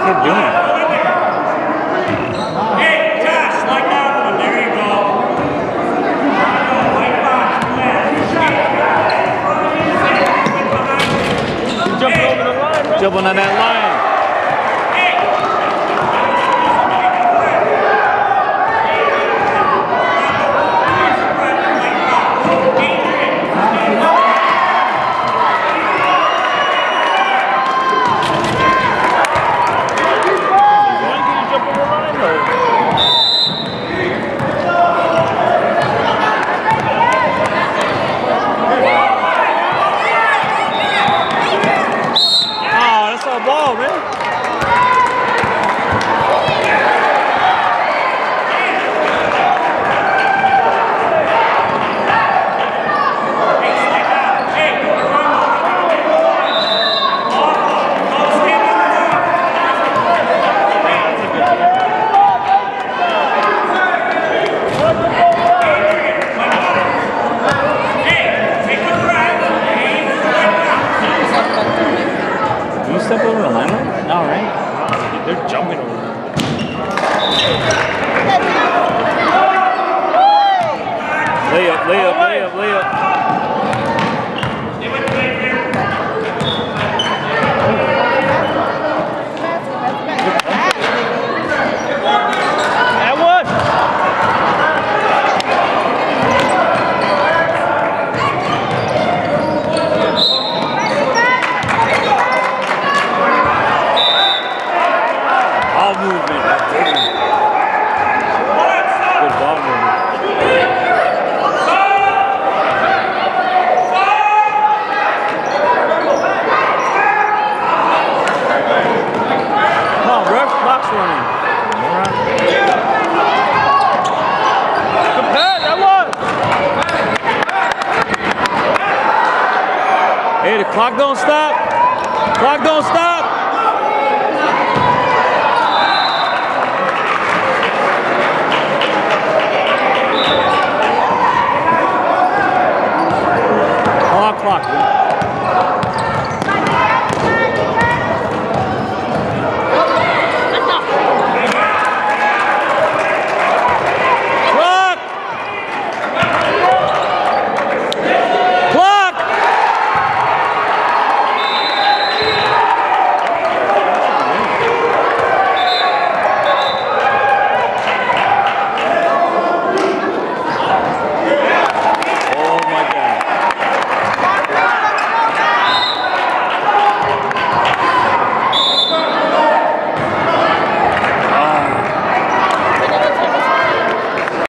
kid doing? Hey, Josh, like that one. There you go. White box, Jumping over the line, bro. Jumping on that line. Ball, man. Did you step over the line? No, right? They're jumping over there. Layup, layup, layup, layup. That one! Ball movement. Good ball movement. Come on, ref, clock's running. Good pass, that was. Hey, the clock don't stop. Clock don't stop.